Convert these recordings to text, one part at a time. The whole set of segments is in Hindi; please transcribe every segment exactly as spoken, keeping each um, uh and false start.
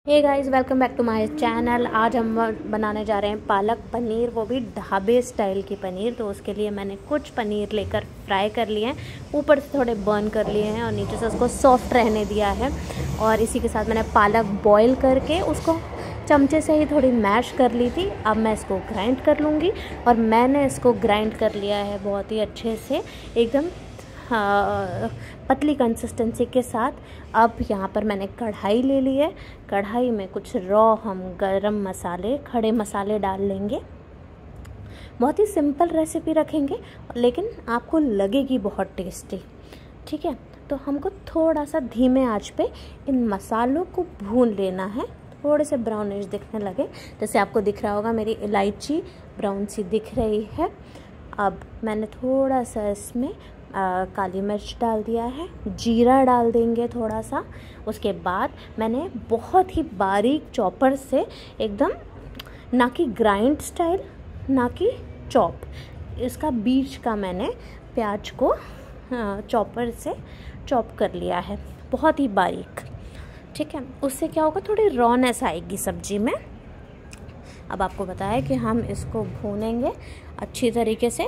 Hey guys, welcome back to my channel. आज हम बनाने जा रहे हैं पालक पनीर, वो भी ढाबे स्टाइल की पनीर। तो उसके लिए मैंने कुछ पनीर लेकर फ्राई कर लिए हैं, ऊपर से थोड़े बर्न कर लिए हैं और नीचे से उसको सॉफ्ट रहने दिया है। और इसी के साथ मैंने पालक बॉईल करके उसको चमचे से ही थोड़ी मैश कर ली थी। अब मैं इसको ग्राइंड कर लूँगी और मैंने इसको ग्राइंड कर लिया है बहुत ही अच्छे से, एकदम हाँ, पतली कंसिस्टेंसी के साथ। अब यहाँ पर मैंने कढ़ाई ले ली है। कढ़ाई में कुछ रॉ हम गरम मसाले, खड़े मसाले डाल लेंगे। बहुत ही सिंपल रेसिपी रखेंगे लेकिन आपको लगेगी बहुत टेस्टी। ठीक है, तो हमको थोड़ा सा धीमे आंच पे इन मसालों को भून लेना है। थोड़े से ब्राउनिश दिखने लगे, जैसे आपको दिख रहा होगा मेरी इलायची ब्राउन सी दिख रही है। अब मैंने थोड़ा सा इसमें आ, काली मिर्च डाल दिया है, जीरा डाल देंगे थोड़ा सा। उसके बाद मैंने बहुत ही बारीक चॉपर से, एकदम ना कि ग्राइंड स्टाइल ना कि चॉप, इसका बीच का मैंने प्याज को चॉपर से चॉप कर लिया है, बहुत ही बारीक। ठीक है, उससे क्या होगा, थोड़ी रॉनेस आएगी सब्जी में। अब आपको बताया कि हम इसको भूनेंगे अच्छी तरीके से।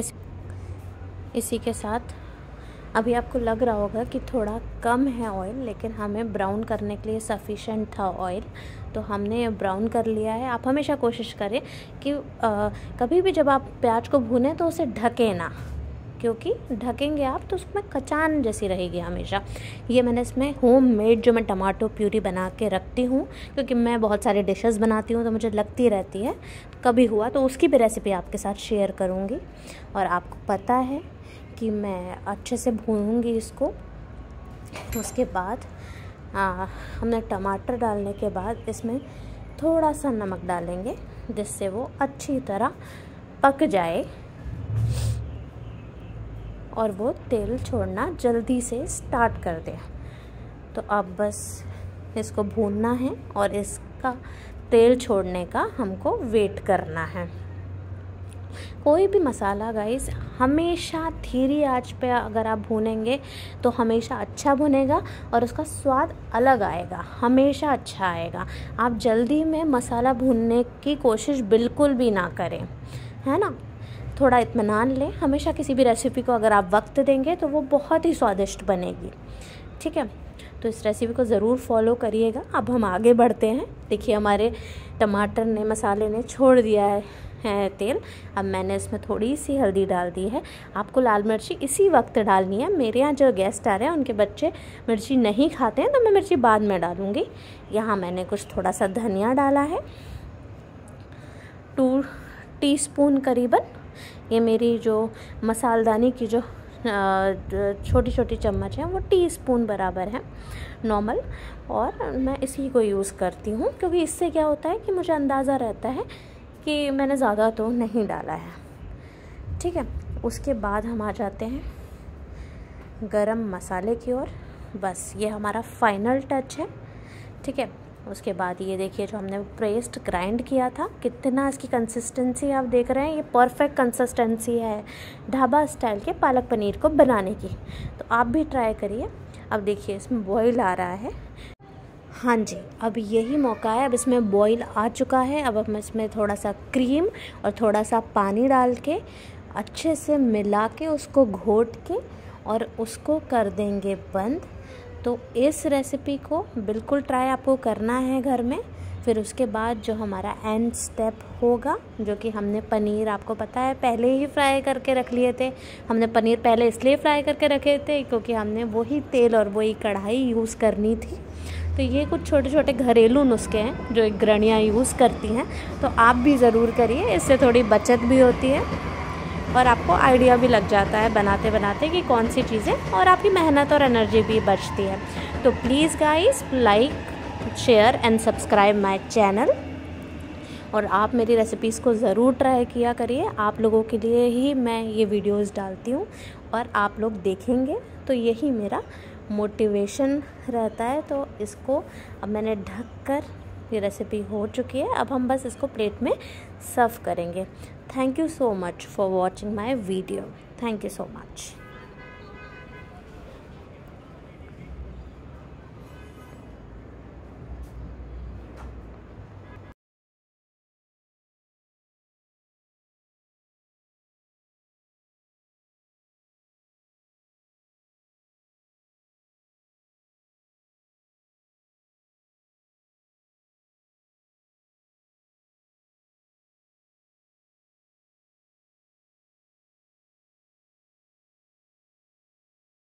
इसी के साथ अभी आपको लग रहा होगा कि थोड़ा कम है ऑयल, लेकिन हमें ब्राउन करने के लिए सफिशेंट था ऑयल, तो हमने ये ब्राउन कर लिया है। आप हमेशा कोशिश करें कि आ, कभी भी जब आप प्याज को भूनें तो उसे ढकें ना, क्योंकि ढकेंगे आप तो उसमें कचान जैसी रहेगी हमेशा। ये मैंने इसमें होम मेड जो मैं टमाटो प्यूरी बना के रखती हूँ, क्योंकि मैं बहुत सारे डिशेस बनाती हूँ तो मुझे लगती रहती है, कभी हुआ तो उसकी भी रेसिपी आपके साथ शेयर करूँगी। और आपको पता है कि मैं अच्छे से भूनूंगी इसको। उसके बाद आ, हमने टमाटर डालने के बाद इसमें थोड़ा सा नमक डालेंगे, जिससे वो अच्छी तरह पक जाए और वो तेल छोड़ना जल्दी से स्टार्ट कर दे। तो अब बस इसको भूनना है और इसका तेल छोड़ने का हमको वेट करना है। कोई भी मसाला गाइस हमेशा धीरे आंच पे अगर आप भूनेंगे तो हमेशा अच्छा भुनेगा और उसका स्वाद अलग आएगा, हमेशा अच्छा आएगा। आप जल्दी में मसाला भूनने की कोशिश बिल्कुल भी ना करें, है ना। थोड़ा इत्मीनान लें। हमेशा किसी भी रेसिपी को अगर आप वक्त देंगे तो वो बहुत ही स्वादिष्ट बनेगी। ठीक है, तो इस रेसिपी को ज़रूर फॉलो करिएगा। अब हम आगे बढ़ते हैं। देखिए, हमारे टमाटर ने, मसाले ने छोड़ दिया है है तेल। अब मैंने इसमें थोड़ी सी हल्दी डाल दी है। आपको लाल मिर्ची इसी वक्त डालनी है। मेरे यहाँ जो गेस्ट आ रहे हैं उनके बच्चे मिर्ची नहीं खाते हैं, तो मैं मिर्ची बाद में डालूँगी। यहाँ मैंने कुछ थोड़ा सा धनिया डाला है, टू टीस्पून करीबन। ये मेरी जो मसालदानी की जो छोटी छोटी चम्मच है वो टीस्पून बराबर है नॉर्मल, और मैं इसी को यूज़ करती हूँ, क्योंकि इससे क्या होता है कि मुझे अंदाज़ा रहता है कि मैंने ज़्यादा तो नहीं डाला है। ठीक है, उसके बाद हम आ जाते हैं गरम मसाले की ओर। बस ये हमारा फाइनल टच है। ठीक है, उसके बाद ये देखिए जो हमने पेस्ट ग्राइंड किया था, कितना इसकी कंसिस्टेंसी आप देख रहे हैं, ये परफेक्ट कंसिस्टेंसी है ढाबा स्टाइल के पालक पनीर को बनाने की। तो आप भी ट्राई करिए। अब देखिए इसमें बॉईल आ रहा है। हाँ जी, अब यही मौका है। अब इसमें बॉईल आ चुका है। अब हम इसमें थोड़ा सा क्रीम और थोड़ा सा पानी डाल के अच्छे से मिला के उसको घोट के और उसको कर देंगे बंद। तो इस रेसिपी को बिल्कुल ट्राई आपको करना है घर में। फिर उसके बाद जो हमारा एंड स्टेप होगा, जो कि हमने पनीर, आपको पता है, पहले ही फ्राई करके रख लिए थे। हमने पनीर पहले इसलिए फ्राई करके रखे थे क्योंकि हमने वही तेल और वही कढ़ाई यूज़ करनी थी। तो ये कुछ छोटे छोटे घरेलू नुस्खे हैं जो एक गृहिणियाँ यूज़ करती हैं, तो आप भी ज़रूर करिए। इससे थोड़ी बचत भी होती है और आपको आइडिया भी लग जाता है बनाते बनाते कि कौन सी चीज़ें, और आपकी मेहनत और एनर्जी भी बचती है। तो please guys, like, share and subscribe my channel. और आप मेरी रेसिपीज़ को ज़रूर ट्राई किया करिए। आप लोगों के लिए ही मैं ये वीडियोस डालती हूँ और आप लोग देखेंगे तो यही मेरा मोटिवेशन रहता है। तो इसको अब मैंने ढक कर, ये रेसिपी हो चुकी है। अब हम बस इसको प्लेट में सर्व करेंगे। Thank you so much for watching my video. Thank you so much.